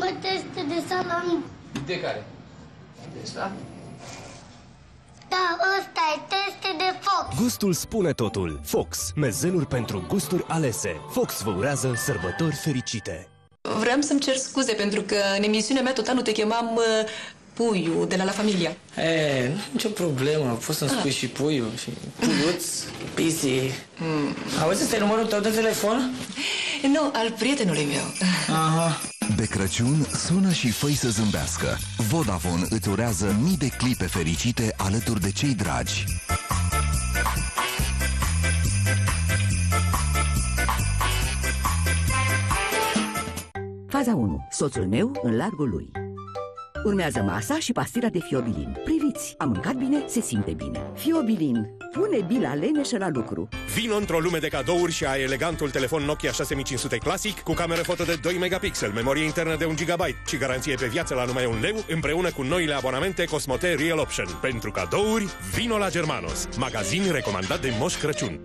schimbă teste de salami. De care? De ăsta? Da, ăsta e teste de Fox. Gustul spune totul. Fox, mezeluri pentru gusturi alese. Fox vă urează sărbători fericite. Vreau să-mi cer scuze pentru că în emisiunea mea tot anul te chemam Puiu de la Familia. Nu, nicio problemă. Poți să-mi spui și Puiu și Puiuț, Pisi. Auzi, ăsta e numărul tău de telefon? Nu, al prietenului meu. Aha. De Crăciun, sună și fă-i să zâmbească. Vodafone îți urează mii de clipe fericite alături de cei dragi. Faza 1. Soțul meu în largul lui. Urmează masa și pastila de Fiobilin. Priviți, a mâncat bine, se simte bine. Fiobilin pune bila leneșă la lucru. Vino într-o lume de cadouri și ai elegantul telefon Nokia 6500 Classic cu cameră foto de 2 megapixel, memorie internă de 1 GB și garanție pe viață la numai 1 leu, împreună cu noile abonamente Cosmote Real Option. Pentru cadouri, vino la Germanos, magazin recomandat de Moș Crăciun.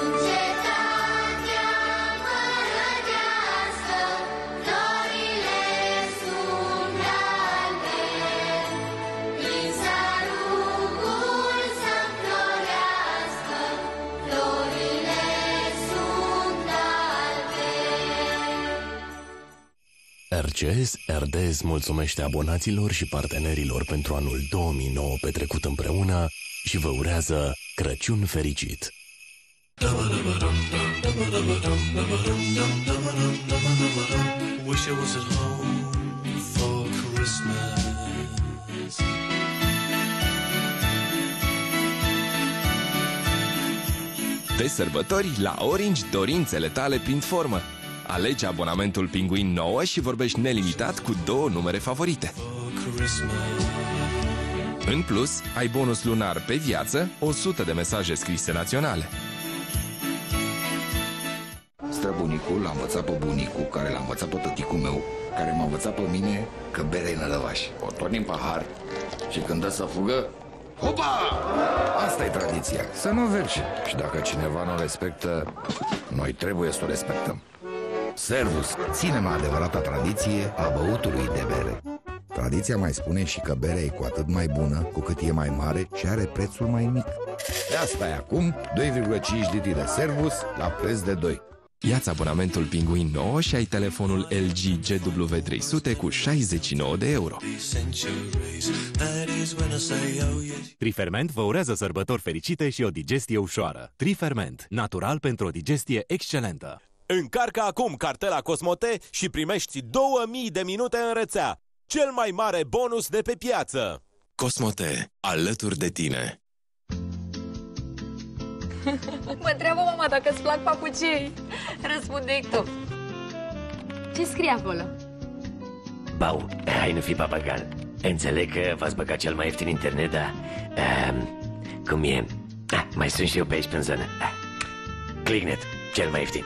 RCS RDS mulțumește abonaților și partenerilor pentru anul 2009 petrecut împreună și vă urează Crăciun fericit! Wish I was at home for Christmas. De sărbători, la Orange, dorințele tale prind formă. Alege abonamentul Pinguin 9 și vorbești nelimitat cu 2 numere favorite. În plus, ai bonus lunar pe viață, 100 de mesaje scrise naționale. Străbunicul l-a învățat pe bunicul, care l-a învățat pe tăticul meu, care m-a învățat pe mine că berea e nălăvaș. O torni în pahar și când dă să fugă, hopa! Asta e tradiția, să nu verși. Și dacă cineva nu respectă, noi trebuie să o respectăm. Servus, ținem adevărata tradiție a băutului de bere. Tradiția mai spune și că berea e cu atât mai bună cu cât e mai mare și are prețul mai mic. De asta e acum 2,5 litri de Servus la preț de 2. Ia-ți abonamentul Pinguin 9 și ai telefonul LG GW300 cu 69 de euro. Triferment vă urează sărbători fericite și o digestie ușoară. Triferment, natural pentru o digestie excelentă. Încarcă acum cartela Cosmote și primești 2000 de minute în rețea. Cel mai mare bonus de pe piață. Cosmote, alături de tine. Mă întreabă mama dacă îți plac papucii. Răspunde-i tu. Ce scrie acolo? Bau, hai nu fi papagal. Înțeleg că v-ați băgat cel mai ieftin internet, dar... cum e? Mai sunt și eu pe aici pe zonă. Clicknet, cel mai ieftin.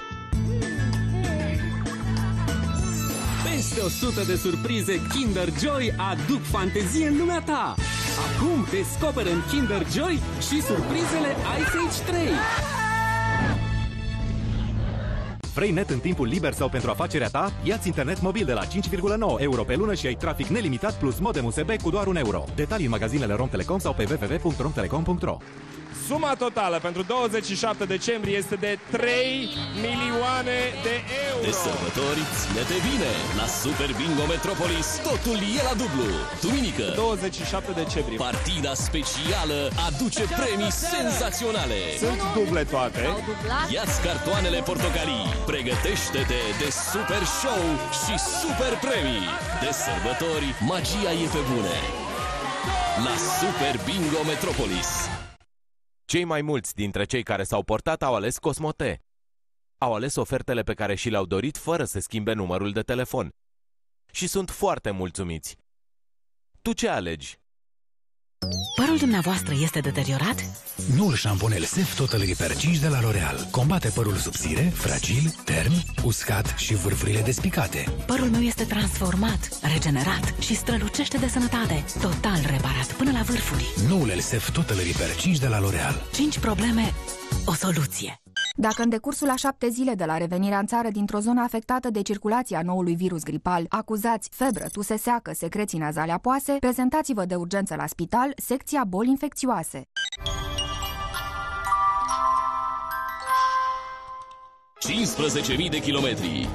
Peste 100 de surprize Kinder Joy aduc fantezie în lumea ta. Acum descoperă în Kinder Joy și surprizele Ice Age 3. Vrei net în timpul liber sau pentru afacerea ta? Ia-ți internet mobil de la 5,9 euro pe lună și ai trafic nelimitat plus modem USB cu doar 1 euro. Detalii în magazinele Romtelecom sau pe www.romtelecom.ro. Suma totală pentru 27 decembrie este de 3 milioane de euro. De sărbători, ține-te bine! La Super Bingo Metropolis totul e la dublu. Duminică, 27 decembrie, partida specială aduce premii senzaționale. Sunt duble toate. Ia-ți cartoanele portocalii. Pregătește-te de super show și super premii. De sărbători, magia e pe bune. La Super Bingo Metropolis. Cei mai mulți dintre cei care s-au portat au ales Cosmote. Au ales ofertele pe care și le-au dorit fără să schimbe numărul de telefon. Și sunt foarte mulțumiți. Tu ce alegi? Părul dumneavoastră este deteriorat? Noul șampon Elsef Total Repair 5 de la L'Oreal combate părul subțire, fragil, tern, uscat și vârfurile despicate. Părul meu este transformat, regenerat și strălucește de sănătate. Total reparat până la vârfuri. Noul Elsef Total Repair 5 de la L'Oreal. 5 probleme, o soluție. Dacă în decursul a 7 zile de la revenirea în țară dintr-o zonă afectată de circulația noului virus gripal, acuzați febră, tuse seacă, secreții nazale apoase, prezentați-vă de urgență la spital, secția boli infecțioase. 15.000 de kilometri,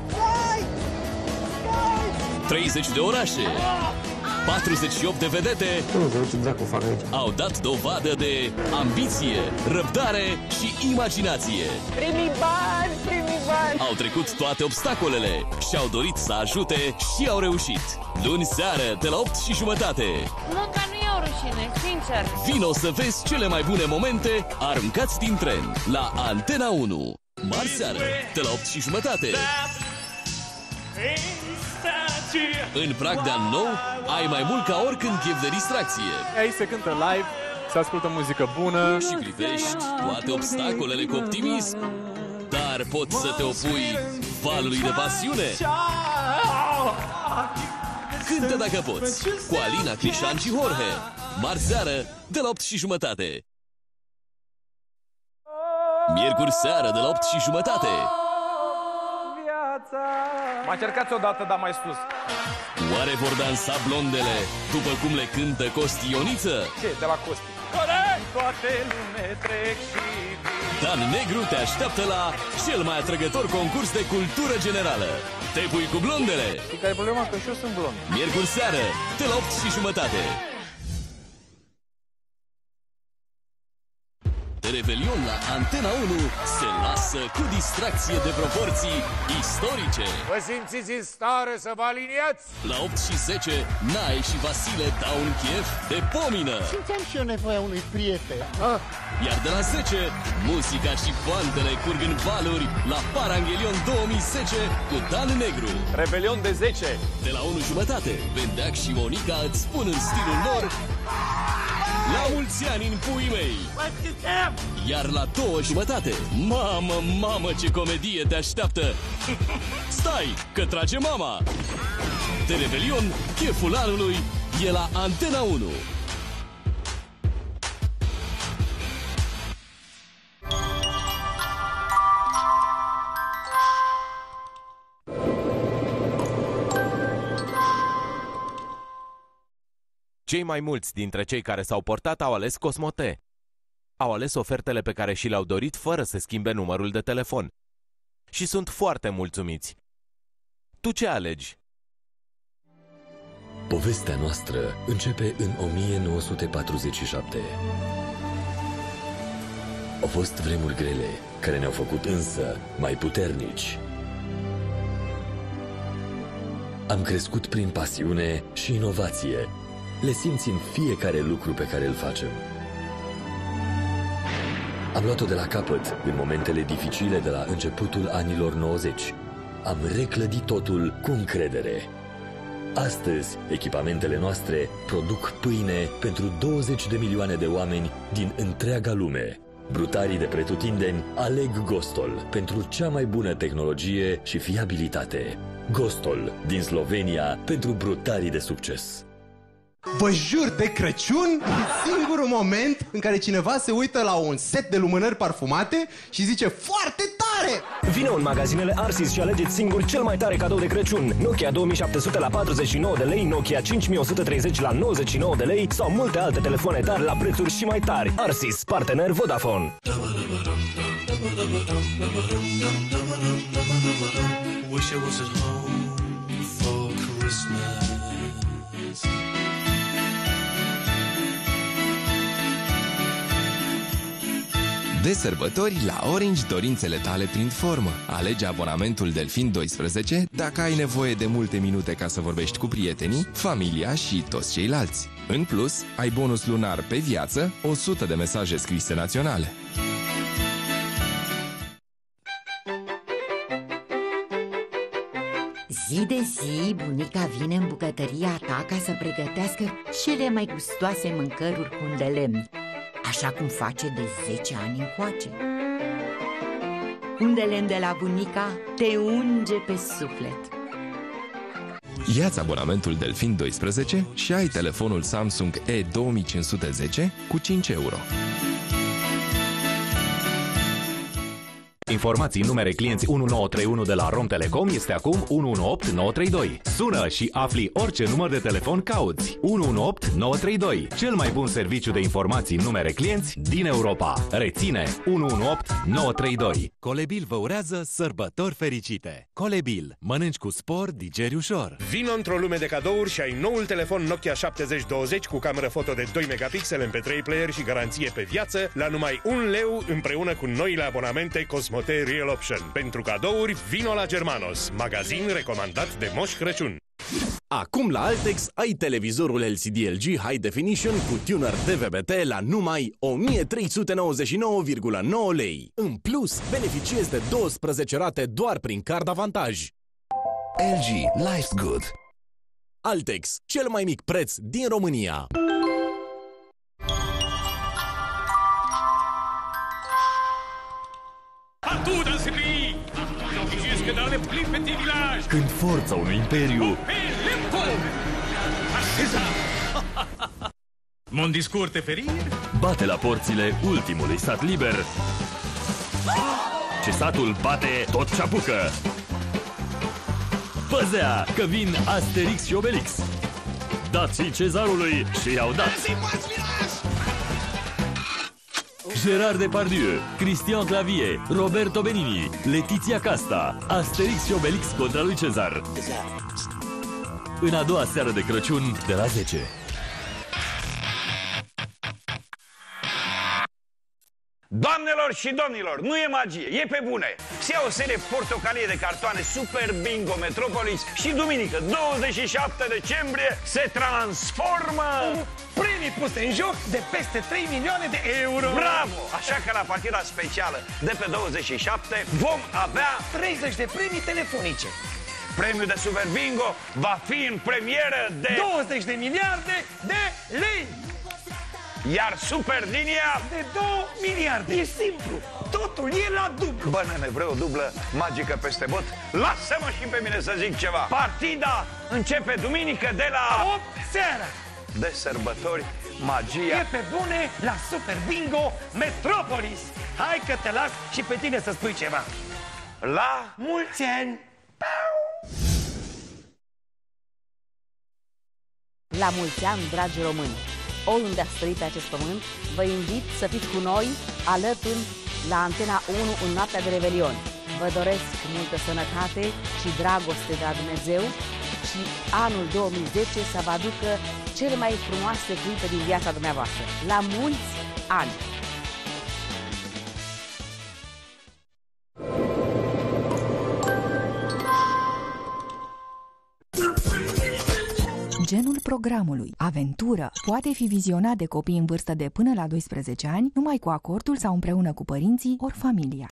30 de orașe, 48 de vedete au dat dovadă de ambiție, răbdare și imaginație. Primii bani! Au trecut toate obstacolele și-au dorit să ajute și au reușit. Luni seară, de la 8:30. Munca nu e o rușine, sincer. Vino să vezi cele mai bune momente aruncați din tren la Antena 1. Marți seară, de la 8:30. În prag de an nou, ai mai mult ca oricând chef de distracție. Aici se cântă live, se ascultă muzică bună și privești toate obstacolele cu optimism. Dar poți să te opui valului de pasiune. Cântă dacă poți, cu Alina, Crișan și Jorge. Marți seară, de la 8:30. Miercuri seară, de la 8:30. Mai încercați odată, dar mai sus. Oare vor dansa blondele după cum le cântă Costi Ioniță? Ce, de la Costi? Corect! Toate lume trec și Dan Negru te așteaptă la cel mai atrăgător concurs de cultură generală. Te pui cu blondele? Și care e problema? Că și eu sunt blond. Miercuri seară, de la 8:30. Revelion la Antena 1 se lasă cu distracție de proporții istorice. Vă simțiți în stare să vă aliniați? La 8:10, Nae și Vasile dau un chef de pomină. Simțeam și eu nevoia unui prieten. Iar de la 10, muzica și poantele curg în valuri la Paranghelion 2010 cu Dan Negru. Revelion de 10. De la 1:30, Bendeac și Monica îți spun în stilul lor la mulți ani în puii mei. Iar la 2:30, mamă, ce comedie te așteaptă. Stai, că trage mama. De Revelion, cheful anului e la Antena 1. Cei mai mulți dintre cei care s-au portat au ales Cosmote. Au ales ofertele pe care și le-au dorit fără să schimbe numărul de telefon. Și sunt foarte mulțumiți. Tu ce alegi? Povestea noastră începe în 1947. Au fost vremuri grele, care ne-au făcut însă mai puternici. Am crescut prin pasiune și inovație. Le simți în fiecare lucru pe care îl facem. Am luat-o de la capăt în momentele dificile de la începutul anilor 90. Am reclădit totul cu încredere. Astăzi, echipamentele noastre produc pâine pentru 20 de milioane de oameni din întreaga lume. Brutarii de pretutindeni aleg Gostol pentru cea mai bună tehnologie și fiabilitate. Gostol din Slovenia pentru brutarii de succes. Vă jur, de Crăciun e singurul moment în care cineva se uită la un set de lumânări parfumate și zice foarte tare! Vino în magazinele Arsis și alegeți singur cel mai tare cadou de Crăciun. Nokia 2700 la 49 de lei, Nokia 5130 la 99 de lei sau multe alte telefoane tari la prețuri și mai tari. Arsis, partener Vodafone. Wish I was at home for Christmas. De sărbători, la Orange, dorințele tale prind formă. Alege abonamentul Delfin 12 dacă ai nevoie de multe minute ca să vorbești cu prietenii, familia și toți ceilalți. În plus, ai bonus lunar pe viață, 100 de mesaje scrise naționale. Zi de zi, bunica vine în bucătăria ta ca să pregătească cele mai gustoase mâncăruri cu un de lemn, așa cum face de 10 ani încoace. Un de lemn de la bunica te unge pe suflet. Ia-ți abonamentul Delfin 12 și ai telefonul Samsung E2510 cu 5 euro. Informații în numere clienți 1931 de la Romtelecom este acum 118932. Sună și afli orice număr de telefon cauți. 118932. Cel mai bun serviciu de informații în numere clienți din Europa. Reține 118932. Colebil vă urează sărbători fericite. Colebil. Mănânci cu spor, digeri ușor. Vino într-o lume de cadouri și ai noul telefon Nokia 7020 cu cameră foto de 2 megapixel, MP3 player și garanție pe viață la numai 1 leu împreună cu noile abonamente Cosmote Real Option. Pentru cadouri, vino la Germanos, magazin recomandat de Moș Crăciun. Acum la Altex ai televizorul LCD LG High Definition cu tuner DVB-T la numai 1399,9 lei. În plus, beneficiezi de 12 rate doar prin card avantaj. LG. Life's good. Altex, cel mai mic preț din România. Când forța unui imperiu Mon discurs de ferie? bate la porțile ultimului sat liber și satul bate tot ce apucă. Păzea că vin Asterix și Obelix, dații cezarului și i-au dat. Gerard Depardieu, Christian Clavier, Roberto Benigni, Letizia Casta, Asterix și Obelix contra lui Cezar. În a doua seară de Crăciun de la 10. Doamnelor și domnilor, nu e magie, e pe bune! Se ia o serie portocalie de cartoane Super Bingo Metropolis și duminică, 27 decembrie, se transformă Premii puse în joc de peste 3 milioane de euro! Bravo! Așa că la partida specială de pe 27 vom avea 30 de premii telefonice. Premiul de Super Bingo va fi în premieră de 20 de miliarde de lei! Iar super linia de 2 miliarde. E simplu, totul e la dublu. Bă, nene, vreau o dublă magică peste bot? Lasă-mă și pe mine să zic ceva. Partida începe duminică de la 8 seara. De sărbători, magia e pe bune la Super Bingo Metropolis. Hai că te las și pe tine să spui ceva. La mulți ani. La mulți ani, dragi români! Oriunde ați trăit pe acest pământ, vă invit să fiți cu noi, alături, la Antena 1 în noaptea de Revelion. Vă doresc multă sănătate și dragoste de la Dumnezeu și anul 2010 să vă aducă cele mai frumoase clipe din viața dumneavoastră. La mulți ani! Genul programului Aventură poate fi vizionat de copii în vârstă de până la 12 ani, numai cu acordul sau împreună cu părinții ori familia.